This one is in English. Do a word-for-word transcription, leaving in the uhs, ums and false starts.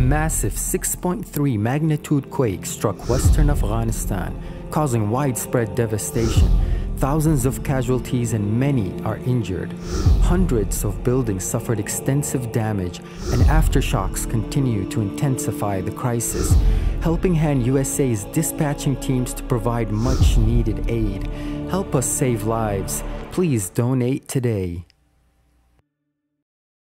massive six point three magnitude quake struck western Afghanistan, causing widespread devastation. Thousands of casualties and many are injured. Hundreds of buildings suffered extensive damage, and aftershocks continue to intensify the crisis. Helping Hand U S A is dispatching teams to provide much-needed aid. Help us save lives. Please donate today.